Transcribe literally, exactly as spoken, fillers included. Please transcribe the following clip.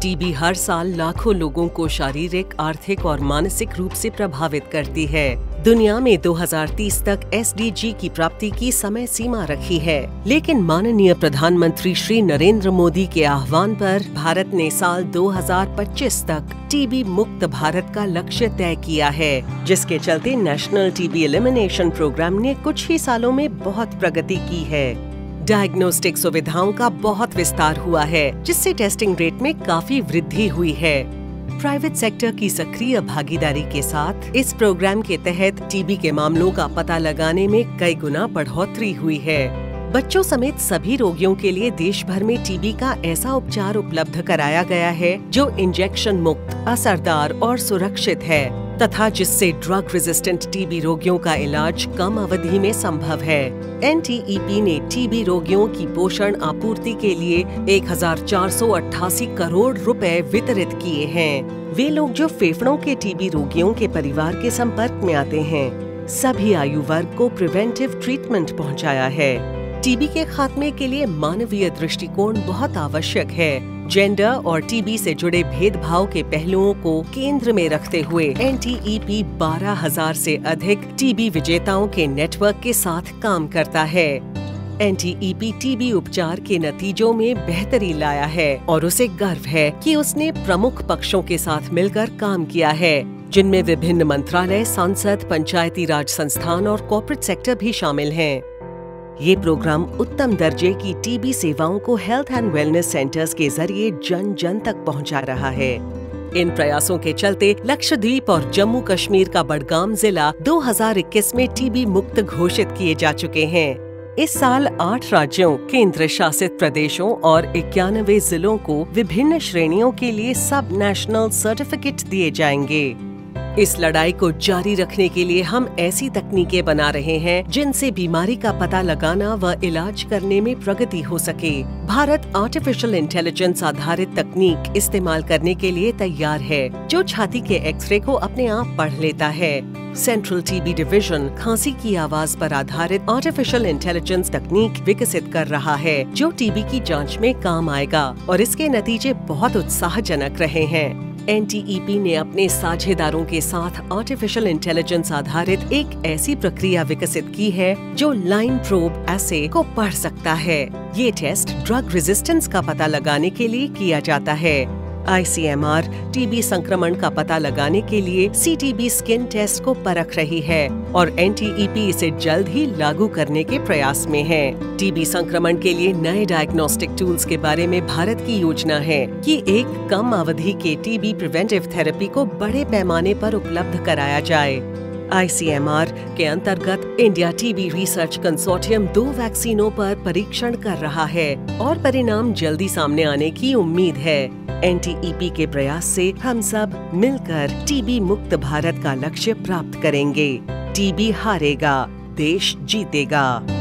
TB हर साल लाखों लोगों को शारीरिक, आर्थिक और मानसिक रूप से प्रभावित करती है। दुनिया में दो हज़ार तीस तक एस डी जी की प्राप्ति की समय सीमा रखी है, लेकिन माननीय प्रधानमंत्री श्री नरेंद्र मोदी के आह्वान पर भारत ने साल दो हज़ार पच्चीस तक टीबी मुक्त भारत का लक्ष्य तय किया है, जिसके चलते नेशनल टीबी एलिमिनेशन प्रोग्राम ने कुछ ही सालों में बहुत प्रगति की है। डायग्नोस्टिक सुविधाओं का बहुत विस्तार हुआ है, जिससे टेस्टिंग रेट में काफी वृद्धि हुई है। प्राइवेट सेक्टर की सक्रिय भागीदारी के साथ इस प्रोग्राम के तहत टीबी के मामलों का पता लगाने में कई गुना बढ़ोतरी हुई है। बच्चों समेत सभी रोगियों के लिए देश भर में टीबी का ऐसा उपचार उपलब्ध कराया गया है जो इंजेक्शन मुक्त, असरदार और सुरक्षित है, तथा जिससे ड्रग रेजिस्टेंट टीबी रोगियों का इलाज कम अवधि में संभव है। एन टी ई पी ने टीबी रोगियों की पोषण आपूर्ति के लिए एक हज़ार चार सौ अट्ठासी करोड़ रुपए वितरित किए हैं। वे लोग जो फेफड़ों के टीबी रोगियों के परिवार के संपर्क में आते हैं, सभी आयु वर्ग को प्रिवेंटिव ट्रीटमेंट पहुंचाया है। टीबी के खात्मे के लिए मानवीय दृष्टिकोण बहुत आवश्यक है। जेंडर और टीबी से जुड़े भेदभाव के पहलुओं को केंद्र में रखते हुए एन टी ई पी बारह हज़ार से अधिक टीबी विजेताओं के नेटवर्क के साथ काम करता है। N T E P TB उपचार के नतीजों में बेहतरी लाया है और उसे गर्व है कि उसने प्रमुख पक्षों के साथ मिलकर काम किया है, जिनमें विभिन्न मंत्रालय, संसद, पंचायती राज संस्थान और कॉर्पोरेट सेक्टर भी शामिल हैं। ये प्रोग्राम उत्तम दर्जे की टीबी सेवाओं को हेल्थ एंड वेलनेस सेंटर्स के जरिए जन जन तक पहुंचा रहा है। इन प्रयासों के चलते लक्षद्वीप और जम्मू कश्मीर का बडगाम जिला दो हज़ार इक्कीस में टीबी मुक्त घोषित किए जा चुके हैं। इस साल आठ राज्यों, केंद्र शासित प्रदेशों और इक्यानवे जिलों को विभिन्न श्रेणियों के लिए सब नेशनल सर्टिफिकेट दिए जाएंगे। इस लड़ाई को जारी रखने के लिए हम ऐसी तकनीकें बना रहे हैं जिनसे बीमारी का पता लगाना व इलाज करने में प्रगति हो सके। भारत आर्टिफिशियल इंटेलिजेंस आधारित तकनीक इस्तेमाल करने के लिए तैयार है, जो छाती के एक्सरे को अपने आप पढ़ लेता है। सेंट्रल टीबी डिवीजन खांसी की आवाज पर आधारित आर्टिफिशियल इंटेलिजेंस तकनीक विकसित कर रहा है, जो टीबी की जांच में काम आएगा और इसके नतीजे बहुत उत्साहजनक रहे हैं। एन टी ई पी ने अपने साझेदारों के साथ आर्टिफिशियल इंटेलिजेंस आधारित एक ऐसी प्रक्रिया विकसित की है जो लाइन प्रोब एसे को पढ़ सकता है। ये टेस्ट ड्रग रेजिस्टेंस का पता लगाने के लिए किया जाता है। I C M R TB संक्रमण का पता लगाने के लिए C T B skin test को परख रही है और एन टी ई पी इसे जल्द ही लागू करने के प्रयास में है। टीबी संक्रमण के लिए नए डायग्नोस्टिक टूल्स के बारे में भारत की योजना है कि एक कम अवधि के टीबी प्रिवेंटिव थेरेपी को बड़े पैमाने पर उपलब्ध कराया जाए। आई सी एम आर के अंतर्गत इंडिया टीबी रिसर्च कंसोर्टियम दो वैक्सीनों पर परीक्षण कर रहा है और परिणाम जल्दी सामने आने की उम्मीद है। एन टी ई पी के प्रयास से हम सब मिलकर टीबी मुक्त भारत का लक्ष्य प्राप्त करेंगे। टीबी हारेगा, देश जीतेगा।